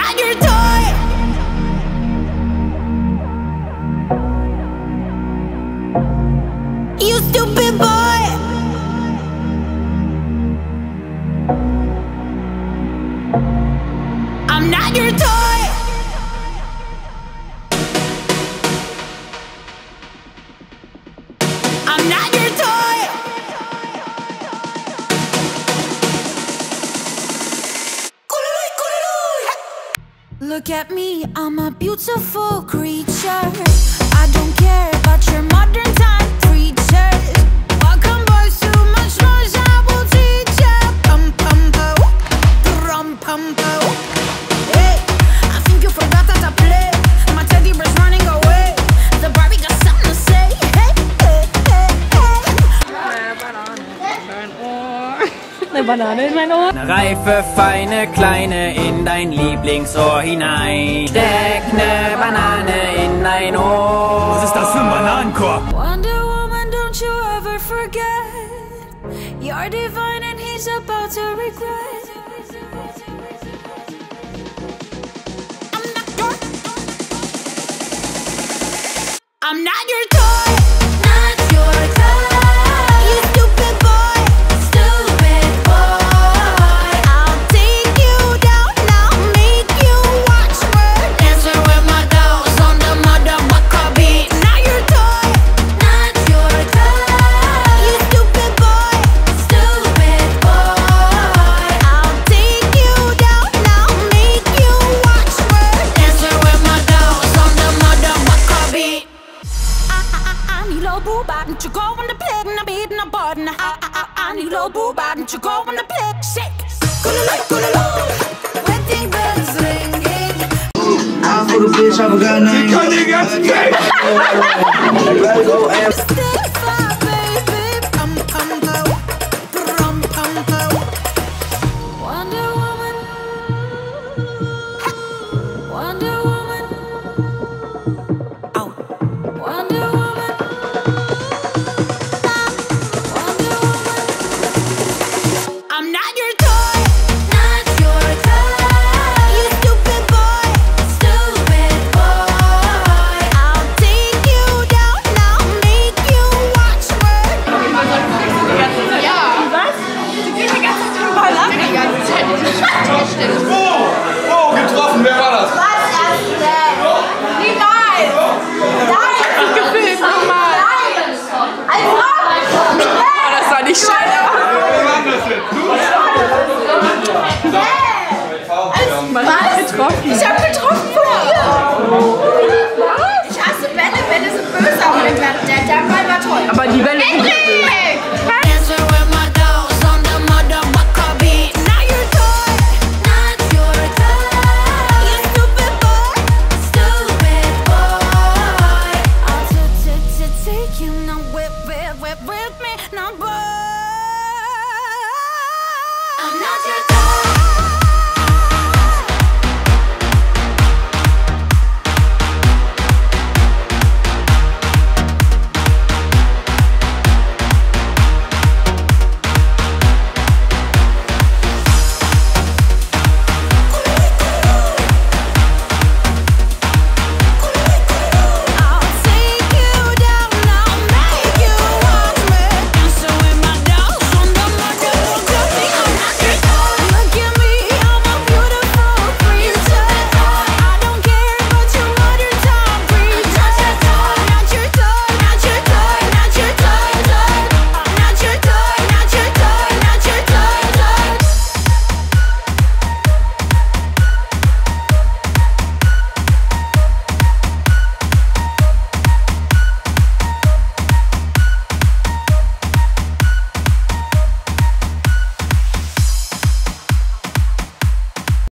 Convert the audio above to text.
not your toy. You stupid boy. I'm not your toy. I'm not your toy. Look at me, I'm a beautiful creature. I don't care about your modern time preachers. Welcome boys, too much noise, I will teach ya. Pum pum po, rum pum po. Hey, I think you forgot that I play. My teddy bear's running away. The Barbie got something to say. Hey, hey, hey, hey. Eine Banane in mein Ohr. Eine reife, feine, kleine in dein Lieblingsohr hinein. Steck ne Banane in dein Ohr. Was ist das für ein Bananenkorb? Wonder Woman, don't you ever forget. You're divine and he's about to regret. I'm not your toy. Not your toy. You stupid boy. Stupid boy. I'll take you down. I'll make you watch her dancing with my dolls on the motherfucker beat. Not your toy. Not your toy. You stupid boy. Stupid boy. I'll take you down. I'll make you watch her dancing with my dolls on the motherfucker beat. I need a boo bop, and you go on the plate, and I'm beating a button. I need a boo bop, and you go on the plate, shake. Gulala, wedding bells ringing. I'm for the bitch, I forgot name. Stick